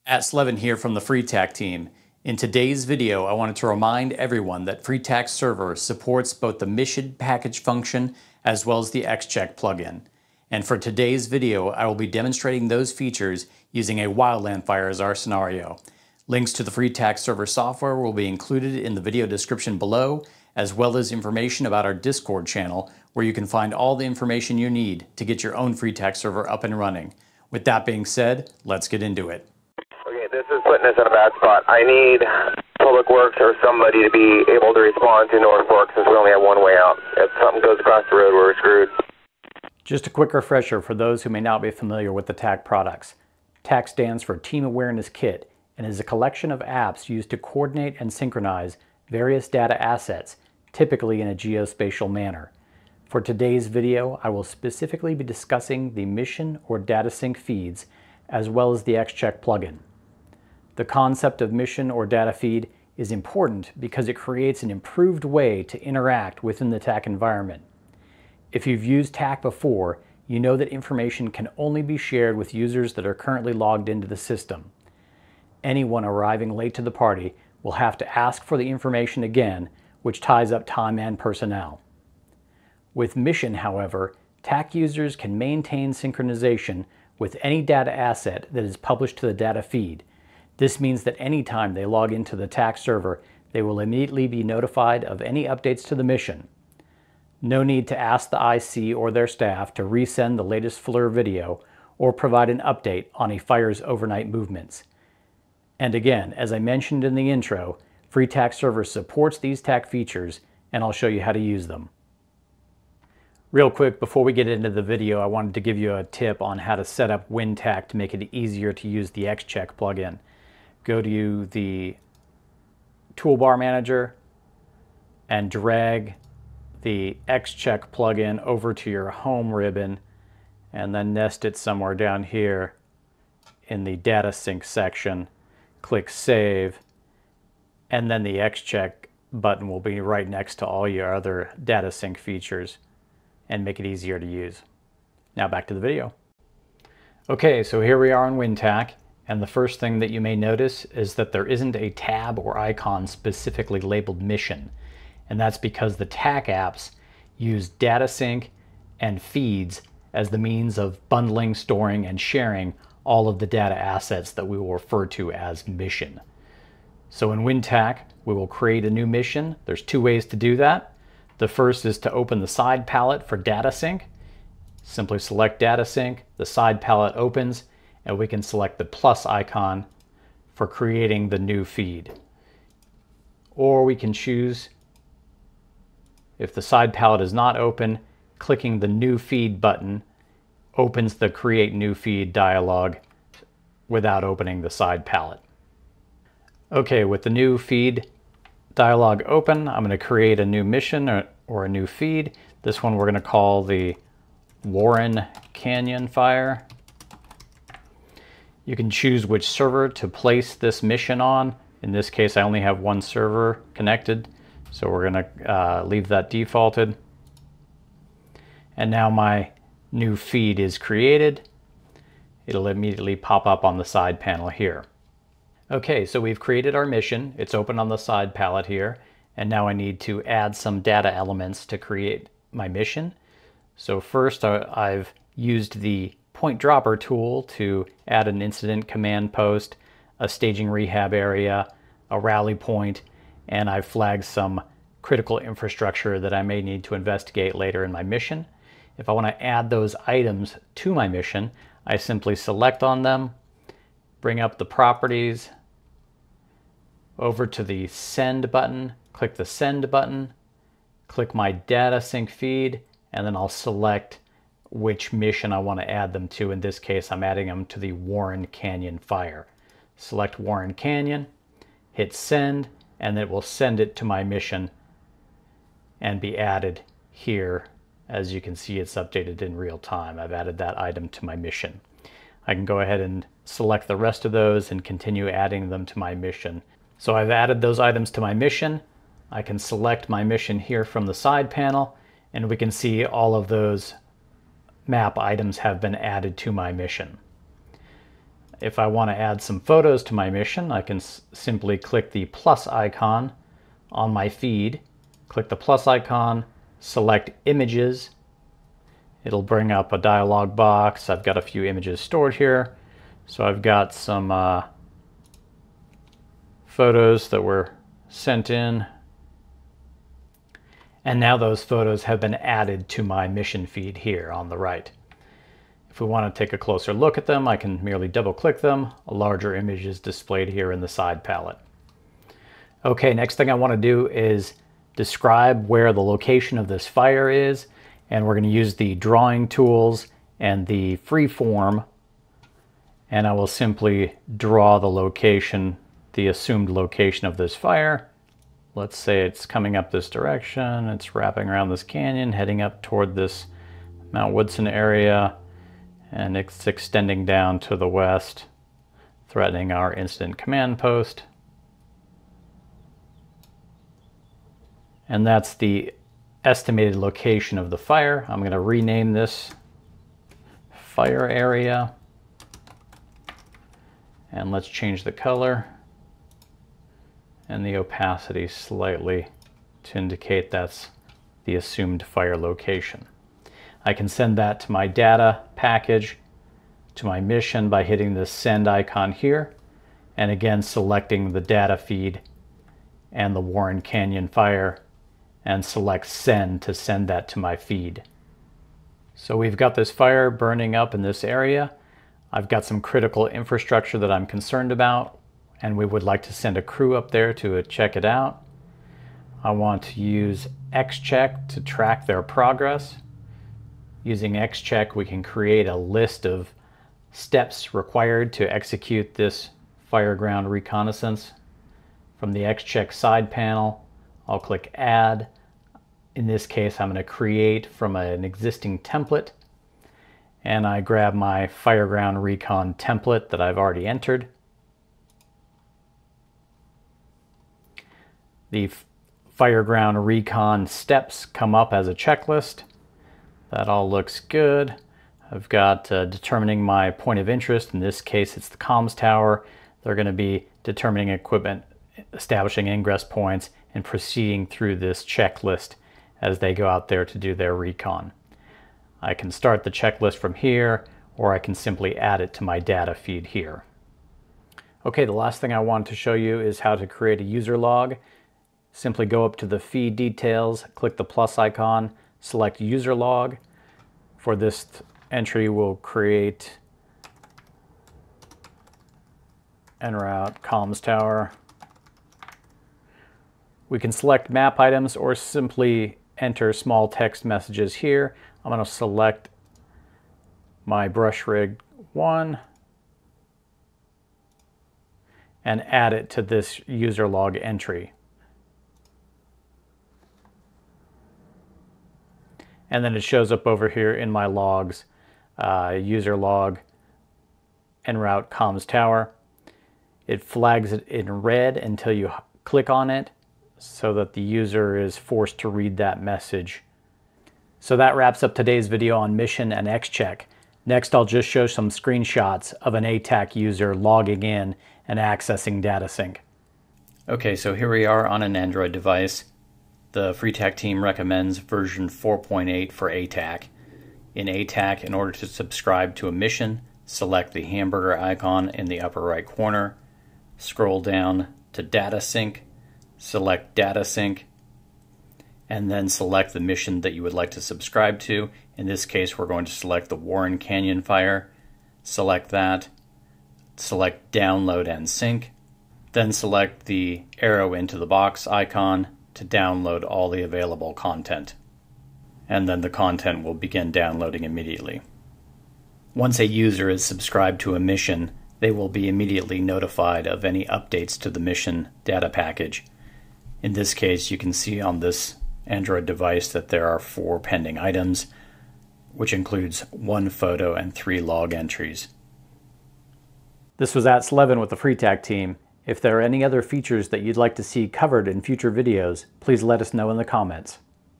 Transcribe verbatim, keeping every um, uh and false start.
At Slevin here from the FreeTAK team. In today's video, I wanted to remind everyone that FreeTAKServer supports both the mission package function as well as the ExCheck plugin. And for today's video, I will be demonstrating those features using a wildland fire as our scenario. Links to the FreeTAKServer software will be included in the video description below, as well as information about our Discord channel, where you can find all the information you need to get your own FreeTAKServer up and running. With that being said, let's get into it. Okay, this is putting us in a bad spot. I need Public Works or somebody to be able to respond to North Fork since we only have one way out. If something goes across the road, we're screwed. Just a quick refresher for those who may not be familiar with the T A K products. T A K stands for Team Awareness Kit and is a collection of apps used to coordinate and synchronize various data assets, typically in a geospatial manner. For today's video, I will specifically be discussing the mission or data sync feeds, as well as the ExCheck plugin. The concept of mission or data feed is important because it creates an improved way to interact within the T A K environment. If you've used T A K before, you know that information can only be shared with users that are currently logged into the system. Anyone arriving late to the party will have to ask for the information again, which ties up time and personnel. With mission, however, T A K users can maintain synchronization with any data asset that is published to the data feed. This means that anytime they log into the T A K server, they will immediately be notified of any updates to the mission. No need to ask the I C or their staff to resend the latest FLIR video or provide an update on a fire's overnight movements. And again, as I mentioned in the intro, FreeTAKServer supports these T A K features, and I'll show you how to use them. Real quick, before we get into the video, I wanted to give you a tip on how to set up WinTAK to make it easier to use the ExCheck plugin. Go to the toolbar manager and drag the ExCheck plugin over to your home ribbon, and then nest it somewhere down here in the data sync section. Click Save, and then the ExCheck button will be right next to all your other data sync features and make it easier to use. Now back to the video. Okay, so here we are on WinTAK, and the first thing that you may notice is that there isn't a tab or icon specifically labeled mission, and that's because the T A K apps use data sync and feeds as the means of bundling, storing, and sharing all of the data assets that we will refer to as mission. So in WinTAK, we will create a new mission. There's two ways to do that. The first is to open the side palette for data sync. Simply select data sync, the side palette opens, and we can select the plus icon for creating the new feed. Or we can choose, if the side palette is not open, clicking the new feed button opens the create new feed dialog without opening the side palette. Okay, with the new feed dialog open, I'm going to create a new mission or, or a new feed. This one we're going to call the Warren Canyon Fire. You can choose which server to place this mission on. In this case, I only have one server connected, so we're going to uh, leave that defaulted. And now my new feed is created. It'll immediately pop up on the side panel here. Okay, so we've created our mission. It's open on the side palette here, and now I need to add some data elements to create my mission. So first uh, I've used the point dropper tool to add an incident command post, a staging rehab area, a rally point, and I've flagged some critical infrastructure that I may need to investigate later in my mission. If I want to add those items to my mission, I simply select on them, bring up the properties, over to the send button, click the send button, click my data sync feed, and then I'll select which mission I want to add them to. In this case, I'm adding them to the Warren Canyon Fire. Select Warren Canyon, hit send, and it will send it to my mission and be added here. As you can see, it's updated in real time. I've added that item to my mission. I can go ahead and select the rest of those and continue adding them to my mission. So I've added those items to my mission. I can select my mission here from the side panel, and we can see all of those map items have been added to my mission. If I want to add some photos to my mission, I can s simply click the plus icon on my feed, click the plus icon, select images. It'll bring up a dialog box. I've got a few images stored here. So I've got some uh, photos that were sent in. And now those photos have been added to my mission feed here on the right. If we want to take a closer look at them, I can merely double click them. A larger image is displayed here in the side palette. Okay, next thing I want to do is describe where the location of this fire is. And we're going to use the drawing tools and the freeform. And I will simply draw the location, the assumed location of this fire. Let's say it's coming up this direction. It's wrapping around this canyon, heading up toward this Mount Woodson area. And it's extending down to the west, threatening our incident command post. And that's the estimated location of the fire. I'm going to rename this fire area. And let's change the color and the opacity slightly to indicate that's the assumed fire location. I can send that to my data package, to my mission by hitting the send icon here, and again selecting the data feed and the Warren Canyon fire, and select send to send that to my feed. So we've got this fire burning up in this area. I've got some critical infrastructure that I'm concerned about, and we would like to send a crew up there to check it out. I want to use ExCheck to track their progress. Using ExCheck, we can create a list of steps required to execute this fireground reconnaissance. From the ExCheck side panel, I'll click Add. In this case, I'm going to create from an existing template. And I grab my fireground recon template that I've already entered. The fireground recon steps come up as a checklist. That all looks good. I've got uh, determining my point of interest. In this case, it's the comms tower. They're going to be determining equipment, establishing ingress points, and proceeding through this checklist as they go out there to do their recon. I can start the checklist from here, or I can simply add it to my data feed here. Okay, the last thing I want to show you is how to create a user log. Simply go up to the feed details, click the plus icon, select user log. For this entry, we'll create en route comms tower. We can select map items or simply enter small text messages here. I'm going to select my brush rig one and add it to this user log entry. And then it shows up over here in my logs, uh, user log en route comms tower. It flags it in red until you click on it, so that the user is forced to read that message. So that wraps up today's video on mission and ExCheck. Next, I'll just show some screenshots of an A T A K user logging in and accessing data sync. Okay, so here we are on an Android device. The FreeTAK team recommends version four point eight for A T A K. In A T A K, in order to subscribe to a mission, select the hamburger icon in the upper right corner, scroll down to data sync, select data sync, and then select the mission that you would like to subscribe to. In this case, we're going to select the Warren Canyon fire. Select that, select download and sync, then select the arrow into the box icon to download all the available content. And then the content will begin downloading immediately. Once a user is subscribed to a mission, they will be immediately notified of any updates to the mission data package. In this case, you can see on this Android device that there are four pending items, which includes one photo and three log entries. This was AtSlevin with the FreeTAK team. If there are any other features that you'd like to see covered in future videos, please let us know in the comments.